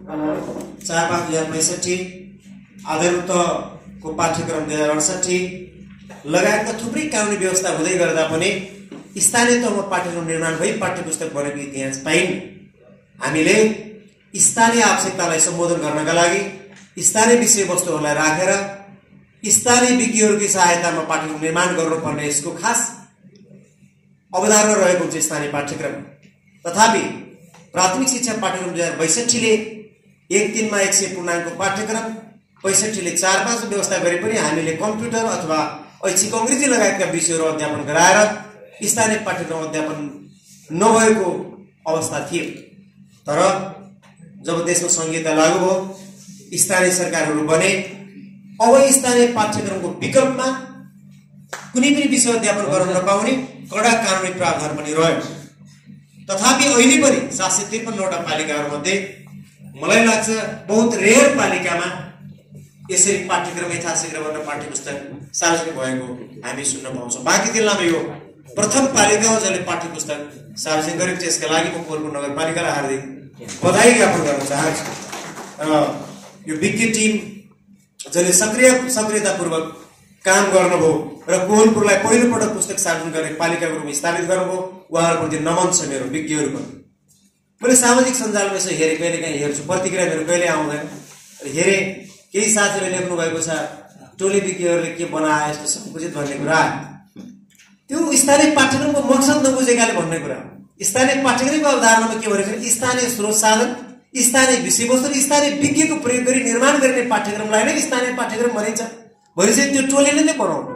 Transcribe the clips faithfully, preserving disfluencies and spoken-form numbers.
चार पाँच दुई हजार पैंसठी, आधारभूतको पाठ्यक्रम दुई हजार अडसठी लगायतका थुप्रै कानुनी व्यवस्था हुँदै गर्दा पनि स्थानीय तहमा पाठ्यक्रम निर्माण भई पाठ्यपुस्तक बनेको इतिहास पाइन्। हामीले स्थानीय आवश्यकतालाई सम्बोधन गर्नका लागि स्थानीय विषयवस्तुहरूलाई राखेर स्थानीय विज्ञहरूकै सहायतामा पाठ्यक्रम निर्माण गर्नुपर्ने यसको खास अवधारणा रहेको हुन्छ स्थानीय पाठ्यक्रम। तथापि प्राथमिक शिक्षा पाठ्यक्रम दुई हजार बैसठीले एक तिनमा एक सय पूर्णाङ्कको पाठ्यक्रम, पैसठीले चार पाँच व्यवस्था गरे पनि हामीले कम्प्युटर अथवा ऐच्छिक अङ्ग्रेजी लगायतका विषयहरू अध्यापन गराएर स्थानीय पाठ्यक्रम अध्यापन नभएको अवस्था थियो। तर जब देशमा संहिता लागू भयो, स्थानीय सरकारहरू बने, अब स्थानीय पाठ्यक्रमको विकल्पमा कुनै पनि विषय अध्यापन गर्न नपाउने कडा कानुनी प्रावधान पनि रह्यो। तथापि अहिले पनि सात सय त्रिपन्नवटा पालिकाहरूमध्ये मलाई लाग्छ बहुत रेयर पालिकामा यसरी पाठ्यक्रम यथाशीघ्र गरेर पाठ्यपुस्तक सार्वजनिक भएको हामी सुन्न पाउँछौँ। बाँकी जिल्लामा यो प्रथम पालिका हो जसले पाठ्यपुस्तक सार्वजनिक गरेको छ। यसका लागि म कोलपुर नगरपालिकालाई हार्दिक बधाई ज्ञापन गर्न चाहन्छु। यो विज्ञ टिम जसले सक्रिय सक्रियतापूर्वक काम गर्नुभयो र कोलपुरलाई पहिलोपटक पुस्तक सार्वजनिक गर्ने पालिकाको रूपमा स्थापित गर्नुभयो, उहाँहरूप्रति नमन छ मेरो, विज्ञहरूको। मैले सामाजिक सञ्जालमा यसो हेरेँ, कहिले काहीँ हेर्छु, प्रतिक्रिया मेरो कहिले आउँदैन। हेरेँ केही साथीहरूले लेख्नु भएको छ टोली विज्ञहरूले के बनाए यस्तो सङ्कुचित भन्ने कुरा। त्यो स्थानीय पाठ्यक्रमको मकसद नबुझेकाले भन्ने कुरा हो। स्थानीय पाठ्यक्रमको अवधारणामा के भनेको छ, स्थानीय स्रोत साधन, स्थानीय विषयवस्तु र स्थानीय विज्ञको प्रयोग गरी निर्माण गरिने पाठ्यक्रमलाई नै स्थानीय पाठ्यक्रम भनिन्छ। भनेपछि त्यो टोलीले नै बनाउनु।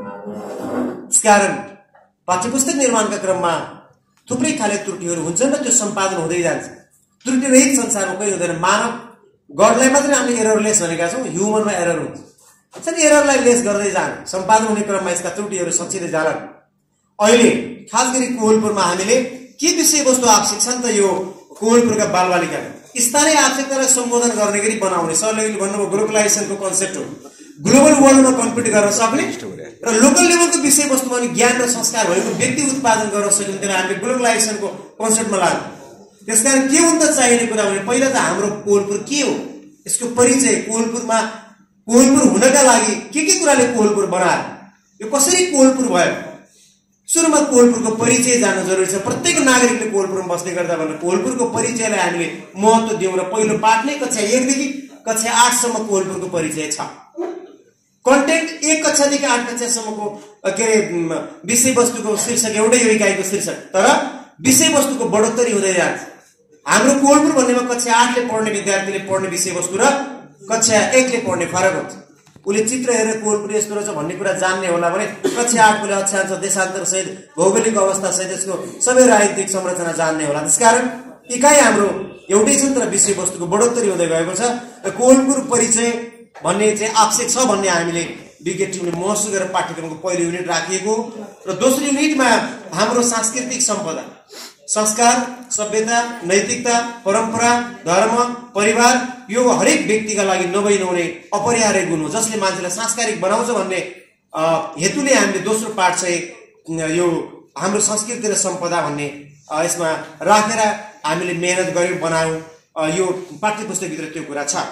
त्यसकारण पाठ्यपुस्तक निर्माणका क्रममा थुप्रै खाले त्रुटिहरू हुन्छन् र त्यो सम्पादन हुँदै जान्छ। त्रुटि रहित संसारमा कहिले हुँदैन। मानव गडलाई मात्रै हामीले एरर लेस भनेका छौँ, ह्युमनमा एरर हुन्छ। त्यसरी एररलाई लेस गर्दै जाने, सम्पादन हुने क्रममा यसका त्रुटिहरू सचिँदै जालान्। अहिले खास गरी कोहलपुरमा हामीले के विषयवस्तु आवश्यक छ नि त, यो कोहलपुरका बालबालिकाले स्थानीय आवश्यकतालाई सम्बोधन गर्ने गरी बनाउने। सरले भन्नुभयो ग्लोबलाइजेसनको कन्सेप्ट हो, ग्लोबल वर्ल्डमा कम्पिट गर्न सक्ने र लोकल लेभलको विषयवस्तुमा अनि ज्ञान र संस्कार भएको व्यक्ति उत्पादन गर्न सक्ने, त्यसलाई हामीले ग्लोबलाइजेसनको कन्सेप्टमा लाग्यो। त्यसकारण के हुन्छ चाहिने कुरा भने पहिला त हाम्रो कोहलपुर के हो, यसको परिचय, कोहलपुरमा कोहलपुर हुनका लागि के के कुराले कोहलपुर बनायो, यो कसरी कोहलपुर भयो, सुरुमा कोहलपुरको परिचय जान्न जरुरी छ। प्रत्येक नागरिकले कोहलपुरमा बस्दै गर्दा भनेर कोहलपुरको परिचयलाई हामीले महत्त्व दिउँ र पहिलो पाठ नै कक्षा एकदेखि कक्षा आठसम्म कोहलपुरको परिचय छ। कन्टेन्ट एक कक्षादेखि आठ कक्षासम्मको के अरे विषयवस्तुको शीर्षक एउटै हो, इकाइको शीर्षक, तर विषयवस्तुको बढोत्तरी हुँदै जान्छ। हाम्रो कोहलपुर भन्नेमा कक्षा आठले पढ्ने विद्यार्थीले पढ्ने विषयवस्तु र कक्षा एकले पढ्ने फरक हुन्छ। उसले चित्र हेरेर कोहलपुर यस्तो रहेछ भन्ने कुरा जान्ने होला भने कक्षा आठकोले अक्षांश, देशान्तर सहित, भौगोलिक अवस्था सहित यसको सबै राजनीतिक संरचना जान्ने होला। त्यसकारण इकाइ हाम्रो एउटै छ तर विषयवस्तुको बढोत्तरी हुँदै गएको छ। र कोहलपुर परिचय भन्ने चाहिँ आवश्यक छ भन्ने हामीले विज्ञ टिमले महसुस गरेर पाठ्यक्रमको पहिलो युनिट राखिएको र दोस्रो युनिटमा हाम्रो सांस्कृतिक सम्पदा, संस्कार, सभ्यता, नैतिकता, परम्परा, धर्म, परिवार, यो हरेक व्यक्तिका लागि नभई नहुने अपरिहार्य गुण हो जसले मान्छेलाई सांस्कारिक बनाउँछ भन्ने हेतुले हामीले दोस्रो पाठ चाहिँ यो हाम्रो संस्कृति र सम्पदा भन्ने यसमा राखेर हामीले मेहनत गर्यौँ, बनायौँ। यो पाठ्यपुस्तकभित्र त्यो कुरा छ।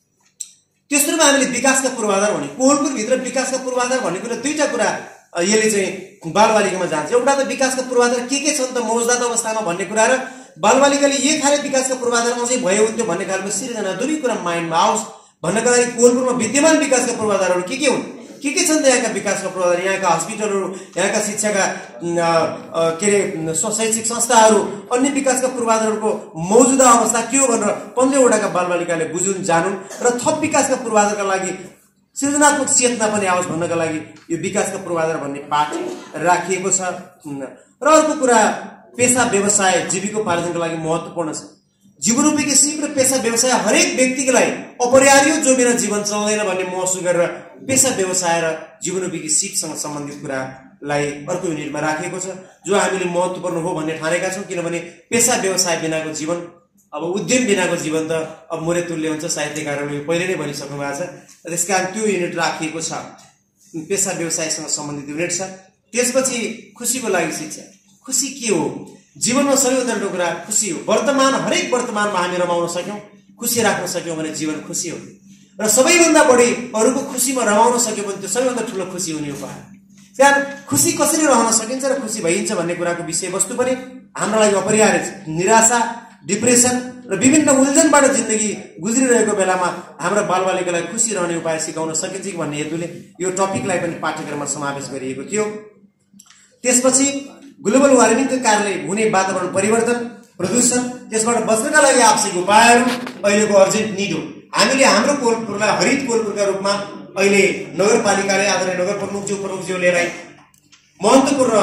तेस्रोमा हामीले विकासका पूर्वाधार भने कोहलपुरभित्र विकासका पूर्वाधार भन्ने कुरा दुईटा कुरा यसले चाहिँ बालबालिकामा जान्छ। एउटा त विकासका पूर्वाधार के के छन् त मौजदात अवस्थामा भन्ने कुरा र बालबालिकाले यही खाले विकासका पूर्वाधार अझै भयो हुन्थ्यो भन्ने खालको सिर्जना दुवै कुरा माइन्डमा आओस् भन्नका लागि कोहलपुरमा विद्यमान विकासका पूर्वाधारहरू के के हुन्, के के छन् त यहाँका विकासका पूर्वाधार, यहाँका हस्पिटलहरू, यहाँका शिक्षाका के अरे शैक्षिक संस्थाहरू, अन्य विकासका पूर्वाधारहरूको मौजुदा अवस्था के हो भनेर पन्ध्रवटाका बालबालिकाले बुझुन्, जानुन् र थप विकासका पूर्वाधारका लागि सृजनात्मक चेतना पनि आओस् भन्नका लागि यो विकासका पूर्वाधार भन्ने पाठ राखिएको छ। र अर्को कुरा पेसा व्यवसाय जीविकोपार्जनका लागि महत्त्वपूर्ण छ। जीवनोपार्जन सिप र पेसा व्यवसाय हरेक व्यक्तिलाई अपरिहार्य जो बिना जीवन चल्दैन भन्ने महसुस गरेर पेसा व्यवसाय र जीवनोपार्जन सिपसँग सम्बन्धित कुरालाई अर्को युनिटमा राखिएको छ, जो हामीले महत्त्वपूर्ण हो भन्ने ठानेका छौँ। किनभने पेसा व्यवसाय बिनाको जीवन, अब उद्यम बिनाको जीवन त अब मोरे तुल्य हुन्छ, साहित्यकारहरूले पहिले नै भनिसक्नु भएको छ। त्यसकारण त्यो युनिट राखिएको छ, पेसा व्यवसायसँग सम्बन्धित युनिट छ। त्यसपछि खुसीको लागि शिक्षा। खुसी के हो जीवनमा? सबैभन्दा ठुलो कुरा खुसी हो। वर्तमान, हरेक वर्तमानमा हामी रमाउन सक्यौँ, खुसी राख्न सक्यौँ भने जीवन खुसी हो र सबैभन्दा बढी अरूको खुसीमा रमाउन सक्यो भने त्यो सबैभन्दा ठुलो खुसी हुने उपाय। त्यहाँ खुसी कसरी रहन सकिन्छ र खुसी भइन्छ भन्ने कुराको विषयवस्तु पनि हाम्रो लागि अपरिहार्य छ। निराशा, डिप्रेसन र विभिन्न उल्झनबाट जिन्दगी गुज्रिरहेको बेलामा हाम्रो बालबालिकालाई खुसी रहने उपाय सिकाउन सकिन्छ कि भन्ने हेतुले यो टपिकलाई पनि पाठ्यक्रममा समावेश गरिएको थियो। त्यसपछि ग्लोबल वार्मिङका कारणले हुने वातावरण परिवर्तन, प्रदूषण, त्यसबाट बच्नका लागि आवश्यक उपायहरू अहिलेको अर्जेन्ट निड हो। हामीले हाम्रो कोलपुरलाई हरित कोलपुरका रूपमा अहिले नगरपालिकाले आदरणीय नगर प्रमुखज्यू प्रमुखज्यूलाई महत्त्वपूर्ण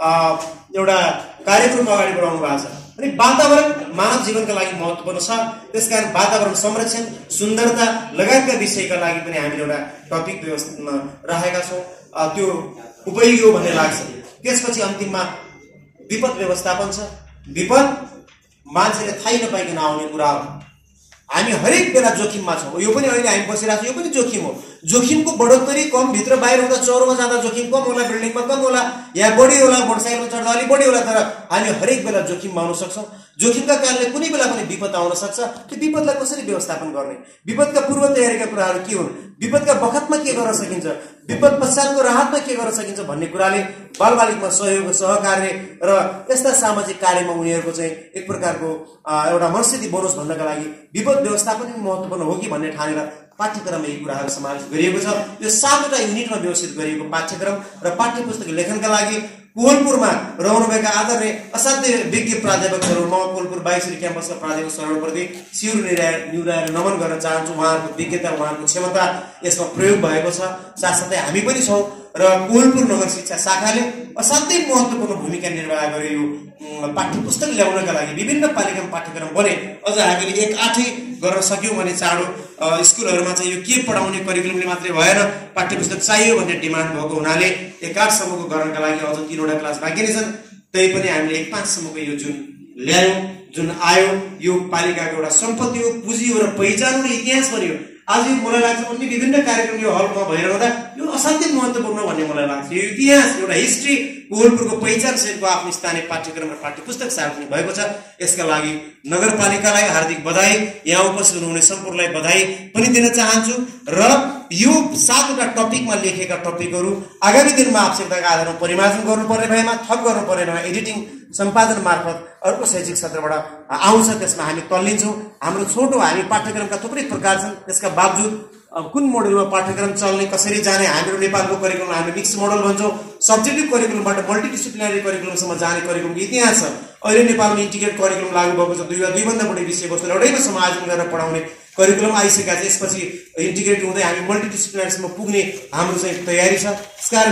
एउटा कार्यक्रम अगाडि बढाउनु भएको छ। अनि वातावरण मानव जीवनका लागि महत्त्वपूर्ण छ, त्यसकारण वातावरण संरक्षण, सुन्दरता लगायतका विषयका लागि पनि हामीले एउटा टपिक व्यवस्थामा राखेका छौँ। त्यो उपयोगी हो भन्ने लाग्छ। त्यसपछि अन्तिममा विपद व्यवस्थापन छ। विपद मान्छेले थाहै नपाइकन आउने कुरा हो। हामी हरेक बेला जोखिममा छौँ। यो पनि अहिले हामी बसिरहेको छौँ, यो पनि जोखिम हो। जोखिमको बढोत्तरी कम, भित्र बाहिर हुँदा चौरमा जाँदा जोखिम कम होला, बिल्डिङमा कम होला, यहाँ बढी होला, मोटरसाइकलमा चढ्दा अलिक बढी होला, तर हामी हरेक बेला जोखिममा आउन सक्छौँ। जोखिमका कारणले कुनै बेला पनि विपद आउन सक्छ। त्यो विपदलाई कसरी व्यवस्थापन गर्ने, विपदका पूर्व तयारीका कुराहरू के हुन्, विपदका बखतमा के गर्न सकिन्छ, विपद पश्चातको राहतमा के गर्न सकिन्छ भन्ने कुराले बालबालिकामा सहयोग, सहकार्य र यस्ता सामाजिक कार्यमा उनीहरूको चाहिँ एक प्रकारको एउटा मनस्थिति बनोस् भन्नका लागि विपद व्यवस्थापन पनि महत्त्वपूर्ण हो कि भन्ने ठानेर पाठ्यक्रममा यी कुराहरू समावेश गरिएको छ। यो सातवटा युनिटमा व्यवस्थित गरिएको पाठ्यक्रम र पाठ्य पुस्तक लेखनका लागि कोलपुरमा रहनुभएका आदरणीय असाध्य विज्ञ प्राध्यापकहरू, म कोलपुर बाइसरी क्याम्पसका प्राध्यापक शरणप्रति शिर निहुराएर नमन गर्न चाहन्छु। उहाँहरूको विज्ञता, उहाँहरूको क्षमता यसमा प्रयोग भएको छ। साथसाथै हामी पनि छौँ र कोलपुर नगर शिक्षा शाखाले असाध्यै महत्त्वपूर्ण भूमिका निर्वाह गरे यो पाठ्य पुस्तक ल्याउनका लागि। विभिन्न पालिकामा पाठ्यक्रम बने, अझ हामीले एक आठै गर्न सक्यौँ भने चाँडो स्कुलहरूमा चाहिँ यो के पढाउने करिकुलमले मात्रै भएन, पाठ्य पुस्तक चाहियो भन्ने डिमान्ड भएको हुनाले एक आठसम्मको गर्नका लागि अझ तीनवटा क्लास बाँकी नै छन्। त्यही पनि हामीले एक पाँचसम्मको यो जुन ल्यायौँ, जुन आयो, यो पालिकाको एउटा सम्पत्ति हो, पुँजी हो र पहिचान र इतिहास पनि हो। आज यो मलाई लाग्छ अन्य विभिन्न कार्यक्रम यो हलमा भइरहँदा यो असाध्यै महत्त्वपूर्ण भन्ने मलाई लाग्छ। यो इतिहास, एउटा हिस्ट्री, कोलपुरको पहिचान सहितको आफ्नो स्थानीय पाठ्यक्रम र पाठ्य पुस्तक सार्वजनिक भएको छ। यसका लागि नगरपालिकालाई हार्दिक बधाई, यहाँ उपस्थित हुनुहुने सम्पूर्णलाई बधाई पनि दिन चाहन्छु। र यो सातवटा टपिकमा लेखेका टपिकहरू आगामी दिनमा आवश्यकताका आधारमा परिमार्जन गर्नुपर्ने भएमा, थप गर्नुपर्ने भएमा एडिटिङ सम्पादन मार्फत अर्को शैक्षिक सत्रबाट आउँछ, त्यसमा हामी तल्लिन्छौँ। हाम्रो छोटो हामी पाठ्यक्रमका थुप्रै प्रकार छन्, त्यसका बावजुद कुन मोडलमा पाठ्यक्रम चल्ने, कसरी जाने, हाम्रो नेपालको करिकुलम हामी मिक्स मोडल भन्छौँ। सब्जेक्टिभ करिकुलमबाट मल्टिडिसिप्लिनरी करिकुलमसम्म जाने करिकुलमको इतिहास छ। अहिले नेपालमा इन्टिग्रेट करिकुलम लागू भएको छ। दुई वा दुईभन्दा बढी विषयवस्तु एउटैमा समायोजन गरेर पढाउने करिकुलम आइसकेका छ। यसपछि इन्टिग्रेट हुँदै हामी मल्टिडिसिप्लिनरीसम्म पुग्ने हाम्रो चाहिँ तयारी छ। त्यसकारण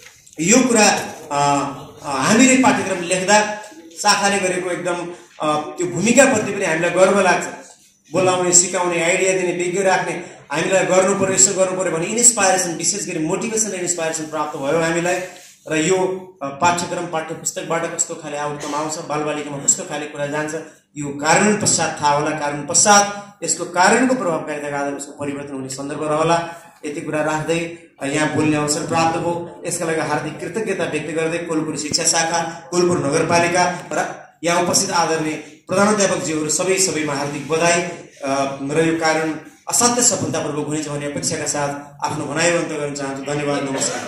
यो कुरा हामीले पाठ्यक्रम लेख्दा शाखाले गरेको एकदम त्यो भूमिकाप्रति पनि हामीलाई गर्व लाग्छ। बोलाउने, सिकाउने, आइडिया दिने, विज्ञ राख्ने, हामीलाई गर्नु पर्यो, यसो गर्नु पर्यो भने इन्स्पाइरेसन, विशेष गरी मोटिभेसन र इन्स्पाइरेसन प्राप्त भयो हामीलाई। र यो पाठ्यक्रम पाठ्य पुस्तकबाट कस्तो खाले आउटकम आउँछ, बालबालिकामा कस्तो खाले कुरा जान्छ, यो कारण पश्चात थाहा होला। कारण पश्चात यसको कारणको प्रभावकारिताका आधारमा यसको परिवर्तन हुने सन्दर्भ रहला। यति कुरा राख्दै यहाँ बोल्ने अवसर प्राप्त भयो। यसका लागि हार्दिक कृतज्ञता व्यक्त गर्दै कोलपुर शिक्षा शाखा, कोलपुर नगरपालिका र यहाँ उपस्थित आदरणीय प्रधानाध्यापकज्यूहरू सबै सबैमा हार्दिक बधाई र यो कारण असाध्य सफलतापूर्वक हुनेछ भन्ने अपेक्षाका साथ आफ्नो भनाइ अन्त गर्न चाहन्छु। धन्यवाद, नमस्कार।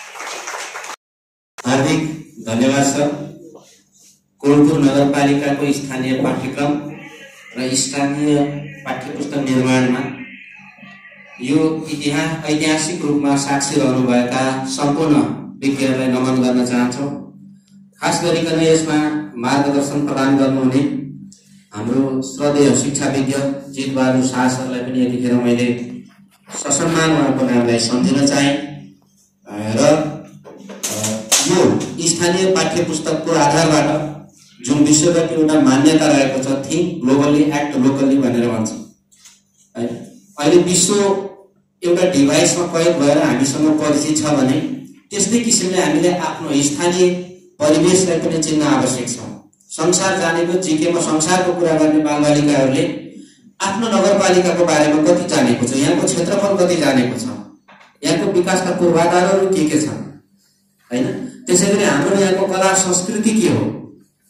हार्दिक धन्यवाद सर। कोलपुर नगरपालिकाको स्थानीय पाठ्यक्रम र स्थानीय पाठ्यपुस्तक निर्माणमा यो इतिहास ऐतिहासिक रूपमा साक्षी रहनुभएका सम्पूर्ण व्यक्तिहरूलाई नमन गर्न चाहन्छौँ। खास गरिकन यसमा मार्गदर्शन प्रदान गर्नुहुने हाम्रो श्रद्धेय शिक्षाविज्ञ जितबहादुर शाह सरलाई पनि यतिखेर मैले ससम्मान उहाँको नामलाई सम्झिन चाहे। र यो स्थानीय पाठ्य पुस्तकको आधारबाट जुन विश्वव्यापी एउटा मान्यता रहेको छ, थिङ्क ग्लोबली एक्ट लोकली भनेर भन्छ है। अहिले विश्व एउटा डिभाइसमा कैद भएर हामीसँग परिचित छ भने त्यस्तै किसिमले हामीले आफ्नो स्थानीय परिवेशलाई पनि चिन्न आवश्यक छ। संसार जानेको, जिकेमा संसारको कुरा गर्ने बालबालिकाहरूले आफ्नो नगरपालिकाको बारेमा कति जानेको छ, यहाँको क्षेत्रफल कति जानेको छ, यहाँको विकासका पूर्वाधारहरू के के छन् हैन। त्यसैगरी हाम्रो यहाँको कला संस्कृति के हो,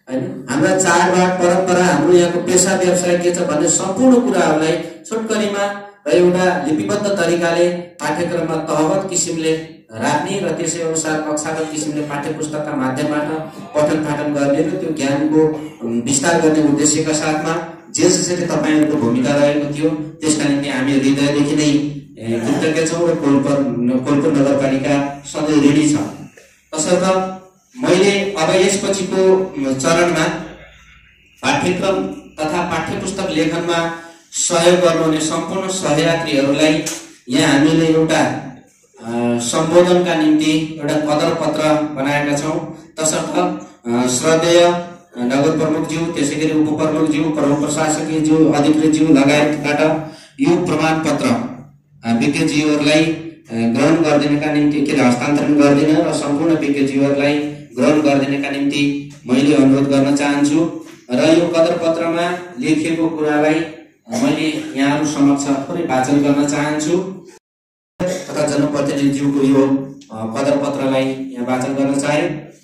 हैन। हाम्रा चाडबाड परम्परा, हाम्रो यहाँको पेसा व्यवसाय के छ भन्ने सम्पूर्ण कुराहरूलाई छोटकरीमा र एउटा लिपिबद्ध तरिकाले पाठ्यक्रममा तहगत किसिमले राख्ने र त्यसै अनुसार कक्षागत किसिमले पाठ्यपुस्तकका माध्यमबाट पठन पाठन गर्ने र त्यो ज्ञानको विस्तार गर्ने उद्देश्यका साथमा जे जसरी तपाईहरुको भूमिका रहेको थियो त्यसका निम्ति हामी हृदयदेखि नै कृतज्ञ छौं र कोलपुर कोलपुर नगरपालिका सधैँ रेडी छ। तसर्थ मैले अब यसपछिको चरणमा पाठ्यक्रम तथा पाठ्यपुस्तक लेखनमा सहयोग गर्नुहुने सम्पूर्ण सहयात्रीहरूलाई यहाँ हामीले एउटा सम्बोधनका निम्ति एउटा कदर पत्र बनाएका छौं। तसर्थ श्रद्धेय नगर प्रमुखज्यू, त्यसैगरी उपप्रमुखज्यू, प्रमुख प्रशासकीयज्यू, अधिकृतज्यू लगायतबाट यो प्रमाण पत्र विज्ञज्यूहरूलाई ग्रहण गरिदिनका निम्ति के हस्तान्तरण गरिदिन र सम्पूर्ण विज्ञज्यूहरूलाई ग्रहण गरिदिनका निम्ति मैले अनुरोध गर्न चाहन्छु र यो कदर पत्रमा लेखिएको कुरालाई मैले यहाँहरु समक्ष थोरै वाचन गर्न चाहन्छु तथा जनप्रतिनिधिज्यूको यो कदर पत्रलाई यहाँ वाचन गर्न चाहे।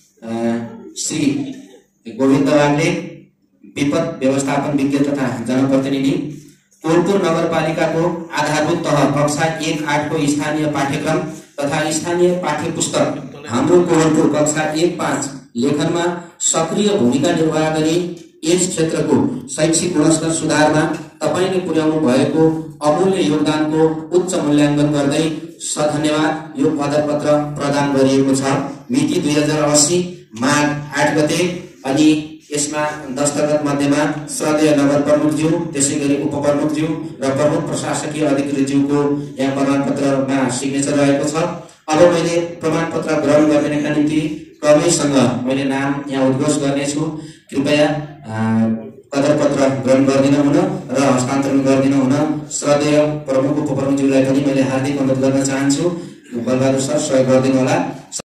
श्री गोविन्द वाग्ले, विपद व्यवस्थापन विज्ञ तथा जनप्रतिनिधि, कोलपुर नगरपालिकाको आधारभूत तह कक्षा एक आठ को स्थानीय पाठ्यक्रम तथा स्थानीय पाठ्यपुस्तक हाम्रो कोलपुर कक्षा एक पाँच लेखनमा सक्रिय भूमिका निर्वाह गरी यस क्षेत्रको शैक्षिक गुणस्तर सुधारमा तपाईले पुर्याउनु भएको अमूल्य योगदानको उच्च मूल्याङ्कन गर्दै सधन्यवाद यो पत्र पत्र प्रदान गरिएको छ। मिति दुई हजार अस्सी माघ आठ गते अनि यसमा दस्तखत मध्येमा श्रद्धेय नगर प्रमुखज्यू, त्यसैगरी उपप्रमुखज्यू र प्रमुख प्रशासकीय अधिकृतज्यूको यहाँ प्रमाणपत्रमा सिग्नेचर रहेको छ। अब मैले प्रमाणपत्र ग्रहण गर्नका निम्ति क्रमैसँग मैले नाम यहाँ उद्घोष गर्नेछु। कृपया कदर पत्र ग्रहण गरिदिन हुन र हस्तान्तरण गरिदिन हुन श्रद्धेय प्रमुख उपप्रमुखज्यूलाई पनि मैले हार्दिक अनुरोध गर्न चाहन्छु। बलबहादुर सर सहयोग गरिदिनु होला।